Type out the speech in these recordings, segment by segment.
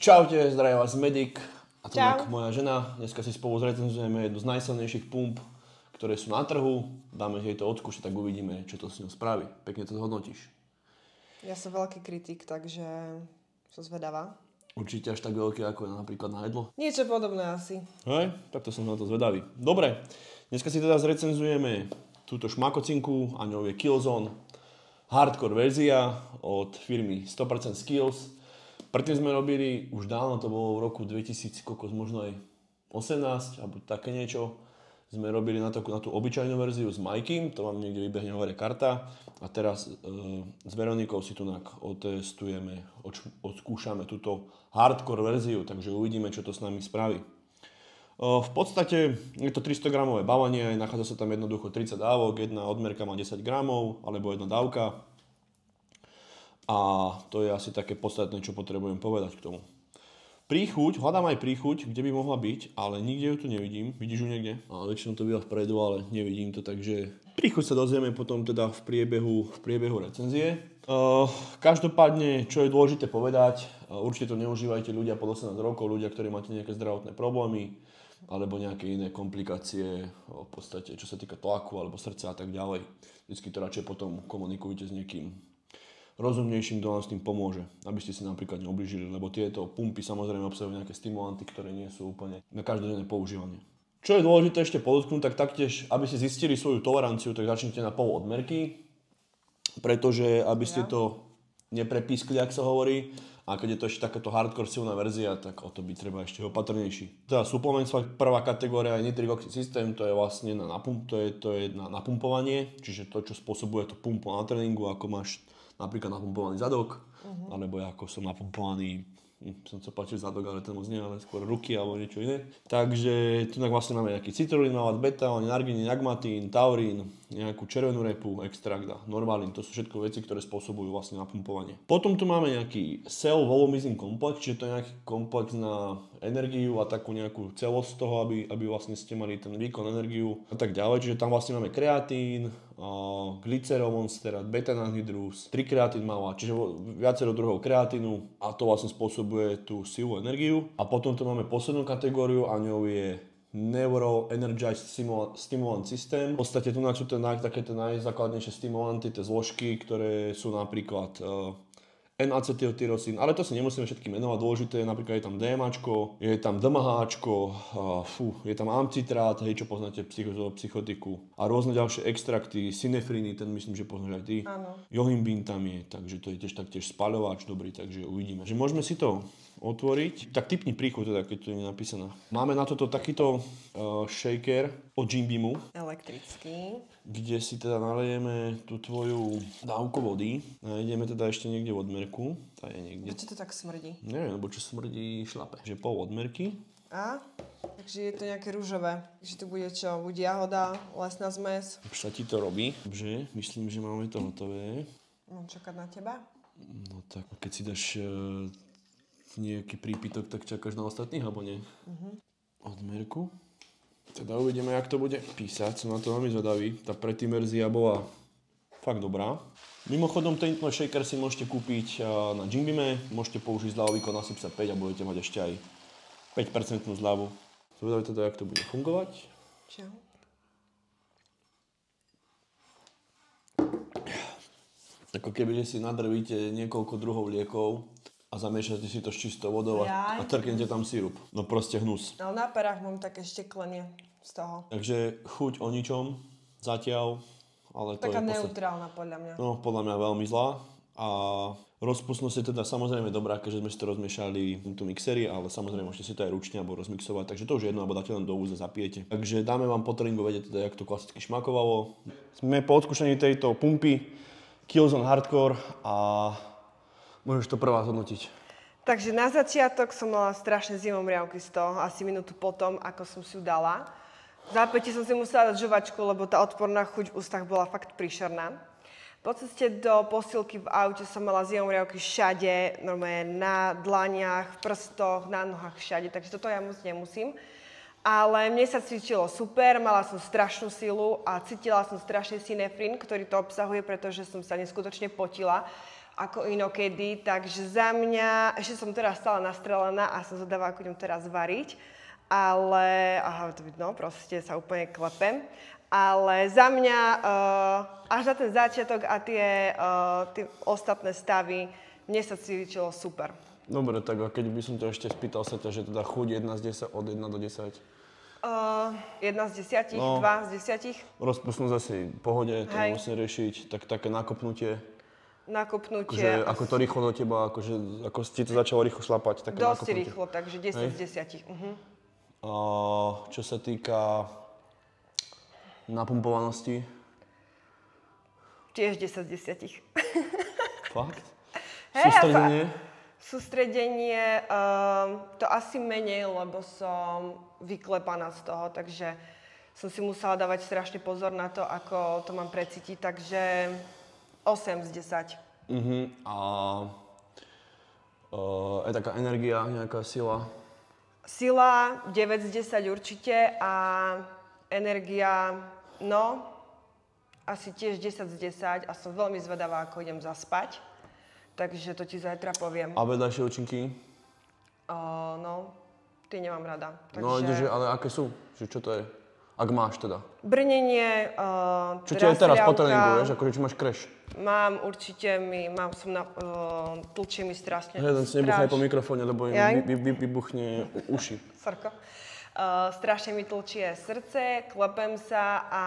Čaute, zdravím vás Medic a to je moja žena. Dneska si spolu zrecenzujeme jednu z najsilnejších pump, ktoré sú na trhu. Dáme jej to odskúšať, tak uvidíme, čo to s ňou spraví. Pekne to zhodnotíš. Ja som veľký kritik, takže som zvedavá. Určite až tak veľký, ako je napríklad na jedlo? Niečo podobné asi. Hej, tak to som na to zvedavý. Dobre, dneska si teda zrecenzujeme túto šmakocinku a ňou je Killzone Hardcore verzia od firmy 100% Skills. Predtým sme robili, už dávno, to bolo v roku 2000, možno aj 18, alebo také niečo. Sme robili na tú obyčajnú verziu s Majkým, to vám niekde vybehne hore karta. A teraz s Veronikou si tu otestujeme, odskúšame túto hardcore verziu, takže uvidíme, čo to s nami spraví. V podstate je to 300 gramové balenie, nachádza sa tam jednoducho 30 dávok, jedna odmerka má 10 gramov, alebo jedna dávka. A to je asi také podstatné, čo potrebujem povedať k tomu. Príchuť, hľadám aj príchuť, kde by mohla byť, ale nikde ju tu nevidím. Vidíš ju niekde? Väčšinou to býva vpredu, ale nevidím to, takže príchuť sa dozvieme potom teda v priebehu recenzie. Každopádne, čo je dôležité povedať, určite to neužívajte ľudia pod 18 rokov, ľudia, ktorí máte nejaké zdravotné problémy, alebo nejaké iné komplikácie, v podstate, čo sa týka tlaku alebo srdca a tak ďalej. Vždycky to radšej potom komunikujte s niekým rozumnejším, kto vám s tým pomôže, aby ste si napríklad neoblížili, lebo tieto pumpy samozrejme obsahujú nejaké stimulanty, ktoré nie sú úplne na každodenné používanie. Čo je dôležité ešte podotknúť, tak taktiež, aby ste zistili svoju toleranciu, tak začnite na pol odmerky, pretože aby ste to neprepískli, ak sa hovorí, a keď je to ešte takáto hardcore silná verzia, tak o to by treba ešte opatrnejší. Teda suplement, prvá kategória je nitric systém, to je vlastne na napumpovanie, čiže to, čo spôsobuje to pumpu na tréningu, ako máš napríklad napumpovaný zadok, alebo ako som napumpovaný, som sa páčil zadok, ale ten moc nie, ale skôr ruky alebo niečo iné. Takže tu vlastne máme nejaký citrulín, malát, betálin, argín, agmatín, taurín, nejakú červenú repu, extrakt a normálin. To sú všetko veci, ktoré spôsobujú vlastne napumpovanie. Potom tu máme nejaký cell volumizing komplex, čiže to je nejaký komplex na energiu a takú nejakú celosť toho, aby vlastne ste mali ten výkon, energiu a tak ďalej. Čiže tam vlastne máme kreatín, glyceromonsterat, beta-anhydrus, trikreatín malát, čiže viacero druhov kreatínu a to vlastne spôsobuje tú silu, energiu. A potom tu máme poslednú kategóriu a ňou je Neuro Energized Stimulant System. V podstate tu sú také najzákladnejšie stimulanty, tie zložky, ktoré sú napríklad N-acetyltyrosín, ale to si nemusíme všetky menovať, dôležité je napríklad je tam DMAčko, je tam DMHčko, je tam amcitrát, hej, čo poznáte psychotiku a rôzne ďalšie extrakty, synefriny, ten myslím, že poznáš aj ty. Áno. Johimbín tam je, takže to je taktiež spaľovač, dobrý, takže uvidíme. Že môžeme si to otvoriť. Tak tipni príchuť, teda, keď to je napísané. Máme na toto takýto shaker od Jim Beamu. Elektrický. Kde si teda nalejeme tú tvoju dávku vody. Nájdeme teda ešte niekde v odmerku. Tá je niekde. Prečo to tak smrdí? Neviem, lebo čo smrdí šlape. Že pol odmerky. A? Takže je to nejaké rúžové. Takže to bude čo? Bude jahoda, lesná zmes. Už sa ti to robí. Dobre, myslím, že máme to hotové. Mám čakať na teba? No tak, keď si dáš nejaký prípitok, tak čakáš na ostatných, alebo nie? Odmerku. Teda uvidíme, jak to bude písať. Som na to veľmi zvedavý. Tá predtým verzia bola fakt dobrá. Mimochodom, tento shaker si môžete kúpiť na Jim Beame. Môžete použiť zľavový kód NASIPSA 5 a budete mať ešte aj 5% zľavu. Zvedavý teda, jak to bude fungovať. Čo? Ako keby si nadrvíte niekoľko druhov liekov a zamiešate si to s čistou vodou a trknete tam sirup. No proste hnus. Ale na perách mám také šteklenie z toho. Takže chuť o ničom zatiaľ, ale to taká je neutrálna podľa mňa. No, podľa mňa veľmi zlá. A rozpustnosť je teda samozrejme dobrá, keďže sme si to rozmiešali v mixeri, ale samozrejme môžete si to aj ručne alebo rozmixovať, takže to už jedno, alebo dáte len do úza, zapijete. Takže dáme vám po tréningu vedieť teda, jak to klasicky šmakovalo. Sme po odskúšaní tejto pumpy Killzone Hardcore a môžeš to prvá zhodnotiť. Takže na začiatok som mala strašne zimomriavky z toho, asi minútu potom, ako som si ju dala. V zápäti som si musela dať žuvačku, lebo tá odporná chuť v ústach bola fakt príšerná. Po ceste do posilky v aute som mala zimomriavky všade, normálne na dlaniach, v prstoch, na nohách, všade, takže toto ja moc nemusím. Ale mne sa cvičilo super, mala som strašnú silu a cítila som strašne synefrín, ktorý to obsahuje, pretože som sa neskutočne potila. ako inokedy, takže za mňa, ešte som teraz stále nastrelená a som zvedavá, ako idem teraz variť, ale, no proste sa úplne klepem, ale za mňa až na ten začiatok a tie ostatné stavy, mne sa cvičilo super. Dobre, tak a keď by som ťa ešte spýtal sa ťa, že teda chuť 1 z 10, od 1 do 10? 1 z 10, 2 z 10. Rozpustnosť asi v pohode, to musím riešiť, tak také nakopnutie. Nakopnutie. Ako to rýchlo do teba, ako ti to začalo rýchlo šlapať. Také dosť rýchlo, takže 10 z 10. A čo sa týka napumpovanosti? Tiež 10 z 10. Fakt? Hey, sústredenie? Sústredenie, to asi menej, lebo som vyklepaná z toho, takže som si musela dávať strašne pozor na to, ako to mám precítiť, takže 8 z 10. A je taká energia, nejaká sila? Sila 9 z 10 určite a energia, no, asi tiež 10 z 10 a som veľmi zvedavá, ako idem zaspať. Takže to ti zajtra poviem. A vedľajšie účinky? No, tie nemám rada. Takže... No, ale aké sú? Čo to je? Ak máš teda. Brnenie, čo ti je teraz po tréningu, vieš? Akože či máš crash? Mám určite, tlčie mi strašne. Hej, si nebuchaj po mikrofóne, lebo im vybuchne uši. Sorko. Strašne mi tlčie srdce, klepem sa a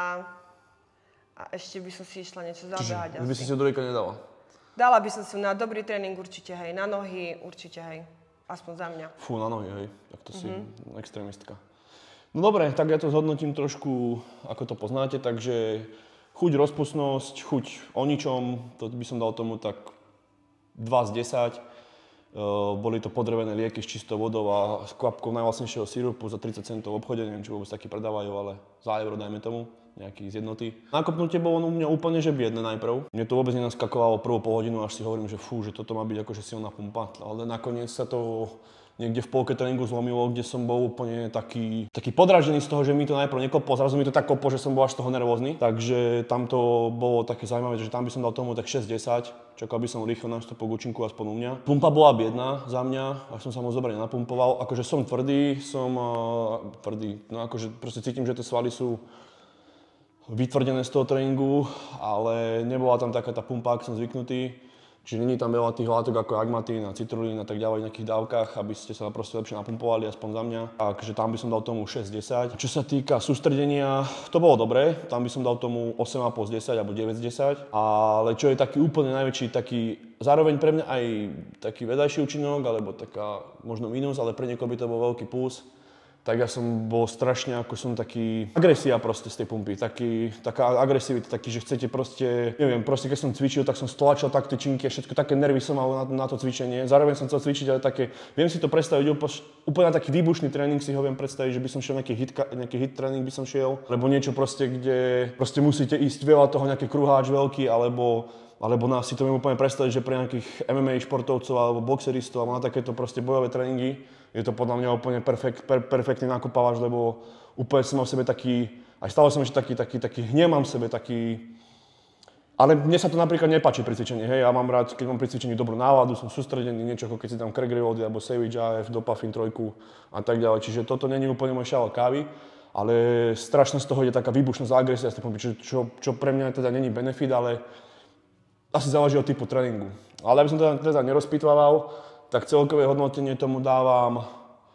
ešte by som si išla niečo zabehať. By si si do rýka nedala? Dala by som si na dobrý tréning určite, hej, na nohy určite, hej. Aspoň za mňa. Fú, na nohy, hej. Tak to si extrémistka. No dobre, tak ja to zhodnotím trošku, ako to poznáte, takže chuť, rozpustnosť, chuť o ničom, to by som dal tomu tak 2 z 10. Boli to podrevené lieky s čistou vodou a s kvapkou najvlastnejšieho sirupu za 30 centov v obchode, neviem, či vôbec taký predávajú, ale za euro dajme tomu, nejaký z jednoty. Nakopnutie bolo u mňa úplne že biedne najprv. Mne to vôbec nenaskakovalo prvú polhodinu, až si hovorím, že fú, že toto má byť akože silná pumpa, ale nakoniec sa to niekde v polke tréningu zlomilo, kde som bol úplne taký podražený z toho, že mi to najprv nekoplo, zrazu mi to tak koplo, že som bol až z toho nervózny. Takže tam to bolo také zaujímavé, že tam by som dal tomu tak 6-10, čakal by som rýchlo nástupok účinku aspoň u mňa. Pumpa bola biedná za mňa, až som sa moc dobre nenapumpoval. Akože som tvrdý, no akože proste cítim, že tie svaly sú vytvrdené z toho tréningu, ale nebola tam taká tá pumpa, ako som zvyknutý. Čiže není tam veľa tých látok ako agmatín a citrulín a tak ďalej v nejakých dávkach, aby ste sa proste lepšie napumpovali, aspoň za mňa. Takže tam by som dal tomu 6-10. Čo sa týka sústredenia, to bolo dobré, tam by som dal tomu 8,5 z 10 alebo 9 z 10. Ale čo je taký úplne najväčší, zároveň pre mňa aj taký vedľajší účinok, alebo taká možno mínus, ale pre niekoho by to bol veľký plus. Tak ja som bol strašne, taký agresia proste z tej pumpy, taká agresivita, že chcete proste, neviem, proste keď som cvičil, tak som stlačil tak tie činky a všetko, také nervy som mal na to cvičenie. Zároveň som chcel cvičiť, ale viem si to predstaviť, úplne taký výbušný tréning si ho viem predstaviť, že by som šiel nejaký hit tréning by som šiel, alebo niečo proste, kde proste musíte ísť veľa toho, nejaký kruháč veľký, alebo si to viem úplne predstaviť, že pre nejakých MMA športovcov alebo boxeristov, alebo na takéto proste bojové tréningy, je to podľa mňa úplne perfektný nakopávač, lebo úplne som mal v sebe aj stále som ešte taký hnev mám v sebe, ale mne sa to napríklad nepáči pri cvičení, hej, ja mám rád, keď mám pri cvičení dobrú náladu, som sústredený, niečo ako keď si dám Craig Revoldy alebo Savage AF, Dopafin 3 a tak ďalej, čiže toto není úplne môj šál kávy, ale strašne z toho je taká výbušnosť a agresia, čo pre mňa teda není benefit, ale asi záleží od typu tréningu. Ale aby som teda nerozpýtvaval, tak celkové hodnotenie tomu dávam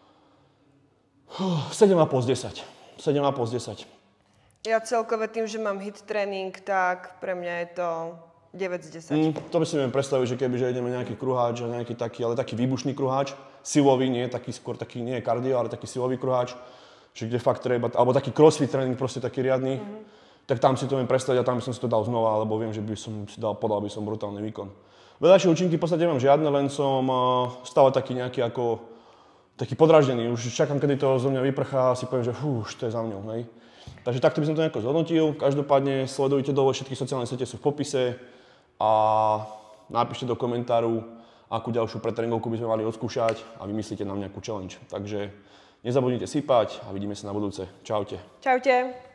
7,5 z 10. 7,5 z 10. Ja celkové tým, že mám hit tréning, tak pre mňa je to 9 z 10. To by si neviem predstaviť, že kebyže ideme nejaký kruháč, nejaký taký, ale taký výbušný kruháč, silový, nie nie je kardio, ale taký silový kruháč, že kde fakt treba, alebo taký crossfit tréning, proste taký riadny, tak tam si to viem predstaviť a tam by som si to dal znova, lebo viem, že by som si podal by som brutálny výkon. Vedľajšie účinky v podstate nemám žiadne, len som stále taký nejaký taký podraždený. Už čakám, kedy to zo mňa vyprchá a si poviem, že už to je za mňou, hej. Takže takto by som to nejako zhodnotil. Každopádne sledujte dole, všetky sociálne siete sú v popise a napíšte do komentáru, akú ďalšiu pretréningovku by sme mali odskúšať a vymyslíte nám nejakú challenge. Takže nezabudnite sypať a vidíme sa na budúce. Čaute. Čaute.